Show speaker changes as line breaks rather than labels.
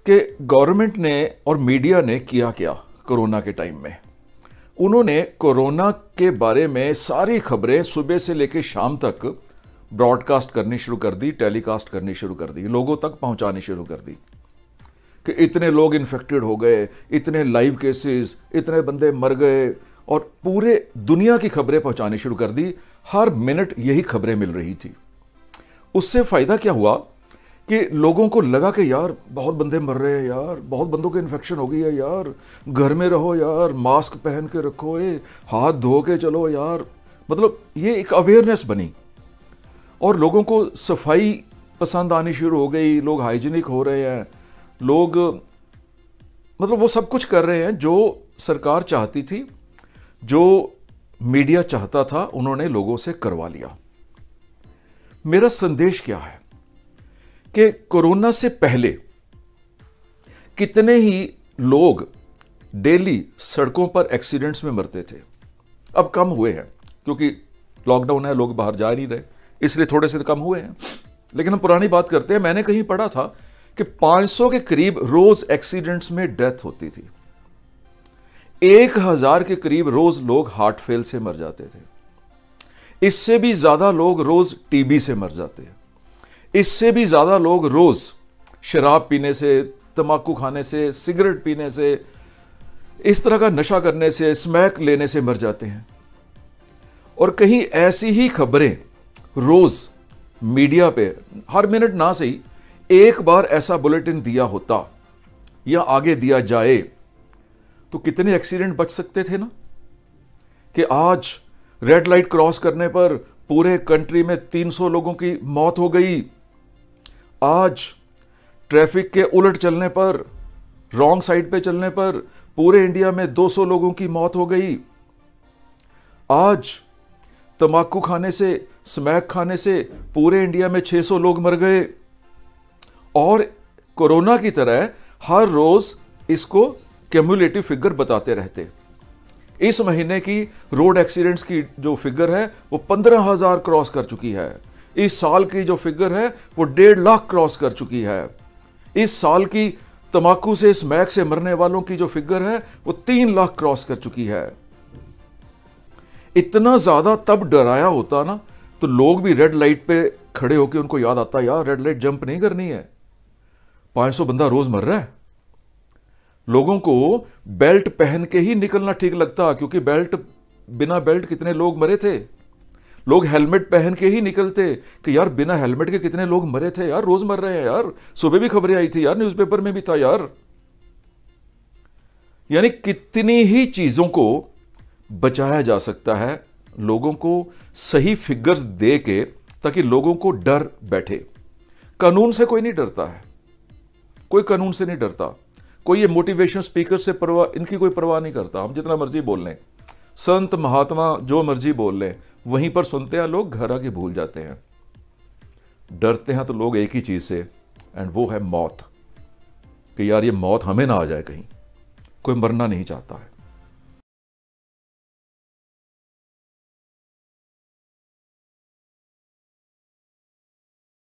कि गवर्नमेंट ने और मीडिया ने किया क्या कोरोना के टाइम में। उन्होंने कोरोना के बारे में सारी खबरें सुबह से लेकर शाम तक ब्रॉडकास्ट करनी शुरू कर दी, टेलीकास्ट करनी शुरू कर दी, लोगों तक पहुंचानी शुरू कर दी कि इतने लोग इन्फेक्टेड हो गए, इतने लाइव केसेस, इतने बंदे मर गए, और पूरे दुनिया की खबरें पहुंचानी शुरू कर दी। हर मिनट यही खबरें मिल रही थी। उससे फायदा क्या हुआ कि लोगों को लगा कि यार बहुत बंदे मर रहे हैं, यार बहुत बंदों को इन्फेक्शन हो गई है, यार घर में रहो, यार मास्क पहन के रखो, हाथ धो के चलो यार। मतलब ये एक अवेयरनेस बनी और लोगों को सफाई पसंद आनी शुरू हो गई, लोग हाइजीनिक हो रहे हैं, लोग मतलब वो सब कुछ कर रहे हैं जो सरकार चाहती थी, जो मीडिया चाहता था, उन्होंने लोगों से करवा लिया। मेरा संदेश क्या है कि कोरोना से पहले कितने ही लोग डेली सड़कों पर एक्सीडेंट्स में मरते थे। अब कम हुए हैं क्योंकि लॉकडाउन है, लोग बाहर जा नहीं रहे, इसलिए थोड़े से कम हुए हैं। लेकिन हम पुरानी बात करते हैं। मैंने कहीं पढ़ा था कि 500 के करीब रोज एक्सीडेंट्स में डेथ होती थी। 1000 के करीब रोज लोग हार्ट फेल से मर जाते थे। इससे भी ज्यादा लोग रोज टीबी से मर जाते हैं। इससे भी ज्यादा लोग रोज शराब पीने से, तंबाकू खाने से, सिगरेट पीने से, इस तरह का नशा करने से, स्मैक लेने से मर जाते हैं। और कहीं ऐसी ही खबरें रोज मीडिया पे हर मिनट ना सही एक बार ऐसा बुलेटिन दिया होता या आगे दिया जाए तो कितने एक्सीडेंट बच सकते थे ना। कि आज रेड लाइट क्रॉस करने पर पूरे कंट्री में 300 लोगों की मौत हो गई। आज ट्रैफिक के उलट चलने पर, रॉन्ग साइड पे चलने पर पूरे इंडिया में 200 लोगों की मौत हो गई। आज तंबाकू खाने से, स्मैक खाने से पूरे इंडिया में 600 लोग मर गए। और कोरोना की तरह हर रोज इसको क्यूमुलेटिव फिगर बताते रहते। इस महीने की रोड एक्सीडेंट्स की जो फिगर है वो 15,000 क्रॉस कर चुकी है। इस साल की जो फिगर है वो 1.5 लाख क्रॉस कर चुकी है। इस साल की तंबाकू से, स्मैक से मरने वालों की जो फिगर है वो 3 लाख क्रॉस कर चुकी है। इतना ज्यादा तब डराया होता ना तो लोग भी रेड लाइट पे खड़े होकर उनको याद आता, यार रेड लाइट जंप नहीं करनी है, 500 बंदा रोज मर रहा है। लोगों को बेल्ट पहन के ही निकलना ठीक लगता, क्योंकि बिना बेल्ट कितने लोग मरे थे। लोग हेलमेट पहन के ही निकलते कि यार बिना हेलमेट के कितने लोग मरे थे, यार रोज मर रहे हैं, यार सुबह भी खबरें आई थी, यार न्यूज़पेपर में भी था यार। यानी कितनी ही चीजों को बचाया जा सकता है लोगों को सही फिगर्स दे के, ताकि लोगों को डर बैठे। कानून से कोई नहीं डरता है, कोई कानून से नहीं डरता, कोई ये मोटिवेशन स्पीकर से इनकी कोई परवाह नहीं करता। हम जितना मर्जी बोल लें, संत महात्मा जो मर्जी बोल लें, वहीं पर सुनते हैं लोग, घर आके भूल जाते हैं। डरते हैं तो लोग एक ही चीज से, एंड वो है मौत। कि यार ये मौत हमें ना आ जाए कहीं। कोई मरना नहीं चाहता है।